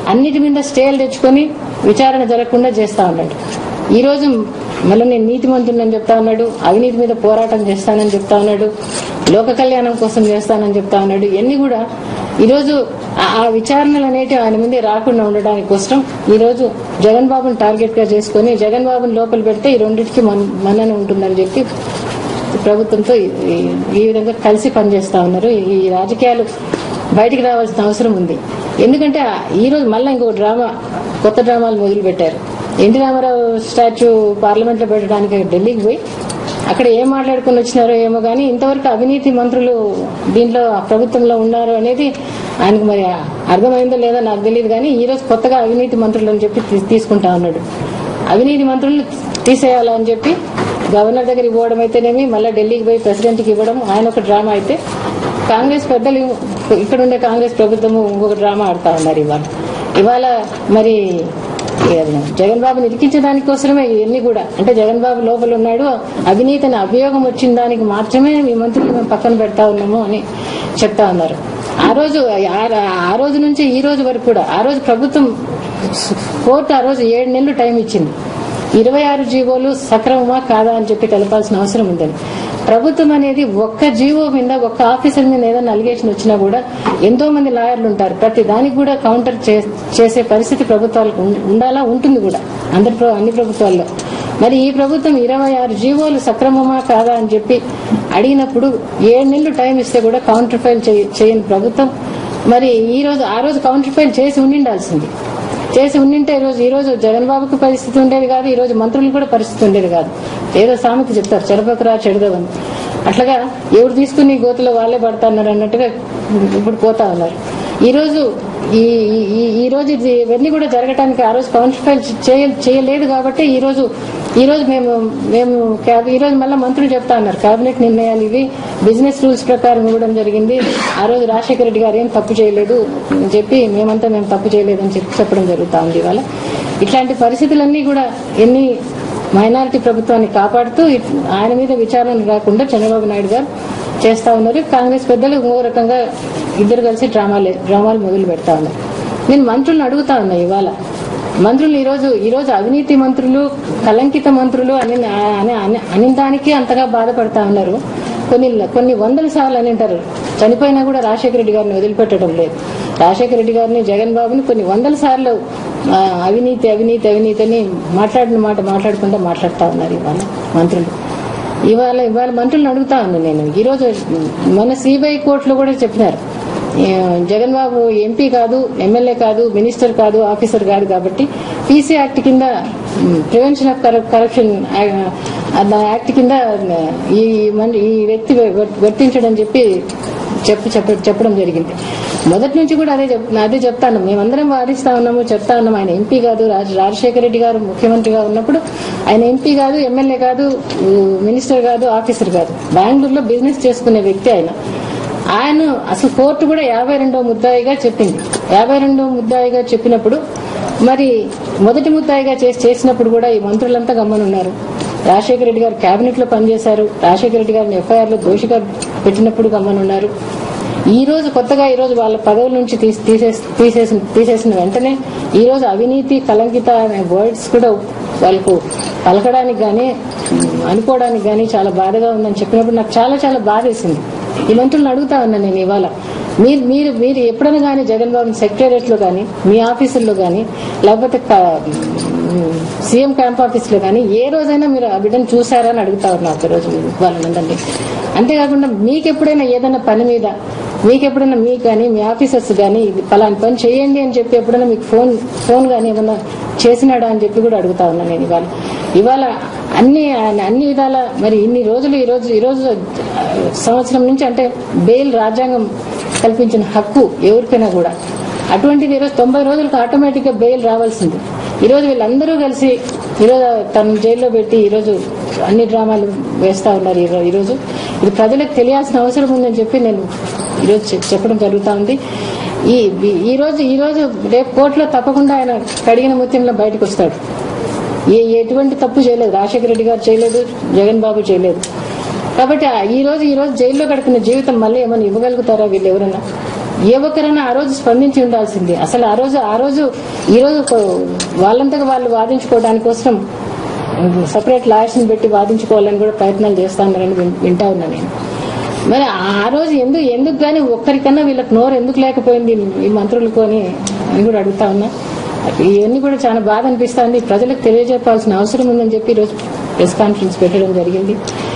అన్నిటి మీద స్టేలు తెచ్చుకొని విచారణ జరగకుండా చేస్తా ఉన్నాడు. ఈ రోజు మళ్ళీ నేను నీతిమంతుడిని చెప్తా ఉన్నాడు, అవినీతి మీద పోరాటం చేస్తానని చెప్తా ఉన్నాడు, లోక కళ్యాణం కోసం చేస్తానని చెప్తా ఉన్నాడు. ఇవన్నీ కూడా ఈరోజు ఆ విచారణలు అనేటివి ఆయన ముందే రాకుండా ఉండడానికి కోసం ఈరోజు జగన్ బాబుని టార్గెట్ గా చేసుకుని జగన్ బాబుని లోపల పెడితే ఈ రెండింటికి మన్నన ఉంటుందని చెప్పి ప్రభుత్వంతో ఈ విధంగా కలిసి పనిచేస్తా ఉన్నారు. ఈ రాజకీయాలు బయటికి రావాల్సిన అవసరం ఉంది. ఎందుకంటే ఈ రోజు మళ్ళీ ఇంకో కొత్త డ్రామాలు మొదలు పెట్టారు. ఎన్టీ రామారావు స్టాచ్యూ పార్లమెంట్ లో పెట్టడానికి ఢిల్లీకి పోయి అక్కడ ఏం మాట్లాడుకుని వచ్చినారో ఏమో కానీ ఇంతవరకు అవినీతి మంత్రులు దీంట్లో ప్రభుత్వంలో ఉన్నారు అనేది ఆయనకు మరి అర్థమైందో లేదో నాకు తెలియదు. కానీ ఈ రోజు కొత్తగా అవినీతి మంత్రులు అని చెప్పి తీసుకుంటా ఉన్నాడు. అవినీతి మంత్రులను తీసేయాలని చెప్పి గవర్నర్ దగ్గరికి పోవడం అయితేనేమి, మళ్ళీ ఢిల్లీకి పోయి ప్రెసిడెంట్కి ఇవ్వడం ఆయన ఒక డ్రామా అయితే, కాంగ్రెస్ పెద్దలు ఇక్కడ ఉండే కాంగ్రెస్ ప్రభుత్వము ఇంకొక డ్రామా ఆడుతా ఉన్నారు. ఇవాళ మరి జగన్ బాబుని ఇరికించడానికి కోసమే ఇవన్నీ కూడా. అంటే జగన్ బాబు లోపల ఉన్నాడు, అవినీతిని అభియోగం వచ్చిన దానికి మాత్రమే మీ మంత్రులు మేము పక్కన పెడతా ఉన్నాము అని చెప్తా ఉన్నారు. ఆ రోజు నుంచి ఈ రోజు వరకు కూడా ఆ రోజు ప్రభుత్వం కోర్టు ఆ రోజు 7 నెలలు టైం ఇచ్చింది. 26 జీవోలు సక్రమమా కాదా అని చెప్పి తెలపాల్సిన అవసరం ఉందని. ప్రభుత్వం అనేది ఒక్క జీవో మీద ఒక్క ఆఫీసర్ మీద ఏదైనా అలిగేషన్ వచ్చినా కూడా ఎంతో మంది లాయర్లు ఉంటారు. ప్రతి దానికి కూడా కౌంటర్ చేసే పరిస్థితి ప్రభుత్వాలకు ఉండాలా, ఉంటుంది కూడా అన్ని ప్రభుత్వాల్లో. మరి ఈ ప్రభుత్వం 26 జీవోలు సక్రమమా కాదా అని చెప్పి అడిగినప్పుడు 7 నెలలు టైం ఇస్తే కూడా కౌంటర్ ఫైల్ చేయని ప్రభుత్వం మరి ఆ రోజు కౌంటర్ ఫైల్ చేసి ఉండాల్సింది. చేసి ఉండింటే ఈ రోజు జగన్ బాబుకి పరిస్థితి ఉండేది కాదు, ఈ రోజు మంత్రులు కూడా పరిస్థితి ఉండేది కాదు. ఏదో సామెత చెప్తారు, చెరపకరా చెడదవని. అట్లాగా ఎవరు తీసుకుని గోతులో వాళ్ళే పడతాన్నారు అన్నట్టుగా ఇప్పుడు పోతా ఉన్నారు. ఈ రోజు ఇవన్నీ కూడా జరగటానికి ఆ రోజు కౌంటర్ ఫైల్ చేయలేదు కాబట్టి ఈ రోజు మేము ఈ రోజు మళ్ళీ మంత్రులు చెప్తా ఉన్నారు కేబినెట్ నిర్ణయాలు ఇవి బిజినెస్ రూల్స్ ప్రకారం ఇవ్వడం జరిగింది. ఆ రోజు రాజశేఖర రెడ్డి గారు ఏం తప్పు చేయలేదు అని చెప్పి మేము తప్పు చేయలేదని చెప్పడం జరుగుతా ఉంది. ఇవాళ ఇట్లాంటి పరిస్థితులన్నీ కూడా ఎన్ని మైనారిటీ ప్రభుత్వాన్ని కాపాడుతూ ఆయన మీద విచారణ రాకుండా చంద్రబాబు నాయుడు గారు చేస్తా ఉన్నారు. కాంగ్రెస్ పెద్దలు ఇంకో రకంగా ఇద్దరు కలిసి డ్రామాలు మొదలు పెడతా ఉన్నారు. నేను మంత్రులను అడుగుతా ఉన్నా, ఇవాళ మంత్రులు ఈ రోజు అవినీతి మంత్రులు, కలంకిత మంత్రులు అని దానికి అంతగా బాధపడతా ఉన్నారు. కొన్ని వందల సార్లు అని అంటారు. చనిపోయినా కూడా రాజశేఖర రెడ్డి గారిని వదిలిపెట్టడం లేదు. రాజశేఖర రెడ్డి గారిని, జగన్ బాబుని కొన్ని వందల సార్లు అవినీతి అని మాట్లాడిన మాట మాట్లాడకుండా మాట్లాడుతా ఉన్నారు ఇవాళ మంత్రులు. ఇవాళ మంత్రులను అడుగుతా ఉన్నాను నేను. ఈరోజు మన సిబిఐ కోర్టులో కూడా చెప్పినారు, జగన్ బాబు ఎంపీ కాదు, ఎమ్మెల్యే కాదు, మినిస్టర్ కాదు, ఆఫీసర్ కాదు కాబట్టి పీసీ యాక్ట్ కింద, ప్రివెన్షన్ ఆఫ్ కరప్షన్ యాక్ట్ కింద ఈ వ్యక్తి వర్తించడం చెప్పడం జరిగింది. మొదటి నుంచి కూడా అదే చెప్తాను. మేమందరం వాదిస్తా ఉన్నాము, చెప్తా ఉన్నాము. ఆయన ఎంపీ కాదు, రాజశేఖర రెడ్డి గారు ముఖ్యమంత్రిగా ఉన్నప్పుడు ఆయన ఎంపీ కాదు, ఎమ్మెల్యే కాదు, మినిస్టర్ కాదు, ఆఫీసర్ కాదు. బెంగళూరులో బిజినెస్ చేసుకునే వ్యక్తి ఆయన అసలు కోర్టు కూడా 52వ ముద్దాయిగా చెప్పింది. 52వ ముద్దాయిగా చెప్పినప్పుడు మరి మొదటి ముద్దాయిగా చేసినప్పుడు కూడా ఈ మంత్రులంతా గమ్మనున్నారు. రాజశేఖర రెడ్డి గారు కేబినెట్ లో పనిచేశారు. రాజశేఖర రెడ్డి గారిని ఎఫ్ఐఆర్ లో దోషిగా పెట్టినప్పుడు గమ్మనున్నారు. ఈ రోజు కొత్తగా వాళ్ళ పదవుల నుంచి తీసేసిన వెంటనే ఈ రోజు అవినీతి, కలంకిత అనే వర్డ్స్ కూడా వాళ్ళకు పలకడానికి గానీ అనుకోవడానికి గానీ చాలా బాధగా ఉందని చెప్పినప్పుడు నాకు చాలా చాలా బాధ వేసింది. ఈ మంత్రులను అడుగుతా ఉన్నా నేను ఇవాళ, మీరు ఎప్పుడైనా కానీ జగన్ బాబు సెక్రటేరియట్ లో కానీ, మీ ఆఫీసుల్లో కానీ, లేకపోతే సీఎం క్యాంప్ ఆఫీస్ లో కానీ ఏ రోజైనా మీరు ఆ బిడ్డను చూసారా అని అడుగుతా ఉన్నా ఒక రోజు వాళ్ళందరినీ. అంతేకాకుండా మీకెప్పుడైనా ఏదైనా పని మీద మీకెప్పుడైనా మీకు కానీ మీ ఆఫీసర్స్ కానీ ఇది పలాని పని చేయండి అని చెప్పి ఎప్పుడైనా మీకు ఫోన్ కానీ ఏమన్నా చేసినాడా అని చెప్పి కూడా అడుగుతా ఉన్నా నేను ఇవాళ అన్ని విధాల. మరి ఇన్ని రోజులు ఈరోజు సంవత్సరం నుంచి అంటే బెయిల్ రాజ్యాంగం కల్పించిన హక్కు ఎవరికైనా కూడా, అటువంటిది ఈరోజు 90 రోజులకు ఆటోమేటిక్ గా బెయిల్ రావాల్సింది. ఈరోజు వీళ్ళందరూ కలిసి ఈరోజు తను జైల్లో పెట్టి ఈరోజు అన్ని డ్రామాలు వేస్తా ఉన్నారు. ఈరోజు ఇది ప్రజలకు తెలియాల్సిన అవసరం ఉందని చెప్పి నేను ఈరోజు చెప్పడం జరుగుతా ఉంది. ఈరోజు రేపు కోర్టులో తప్పకుండా ఆయన కడిగిన ముత్యంలో బయటకు వస్తాడు. ఎటువంటి తప్పు చేయలేదు, రాజశేఖర రెడ్డి గారు చేయలేదు, జగన్ బాబు చేయలేదు. కాబట్టి ఈ రోజు జైల్లో గడిపిన జీవితం మళ్ళీ ఏమైనా ఇవ్వగలుగుతారా వీళ్ళు ఎవరన్నా? ఏ ఒక్కరైనా ఆ రోజు స్పందించి ఉండాల్సింది. అసలు ఆ రోజు ఈ రోజు వాళ్ళంతగా వాళ్ళు వాదించుకోవడానికి కోసం సపరేట్ లాయర్స్ ని పెట్టి వాదించుకోవాలని కూడా ప్రయత్నాలు చేస్తానని వింటా ఉన్నా నేను. మరి ఆ రోజు ఎందుకు కానీ ఒక్కరికన్నా వీళ్ళకి నోరు ఎందుకు లేకపోయింది ఈ మంత్రులకు అని కూడా అడుగుతా ఉన్నా. ఇవన్నీ కూడా చాలా బాధ అనిపిస్తుంది. ప్రజలకు తెలియజెప్పాల్సిన అవసరం ఉందని చెప్పి ఈరోజు ప్రెస్ కాన్ఫరెన్స్ పెట్టడం జరిగింది.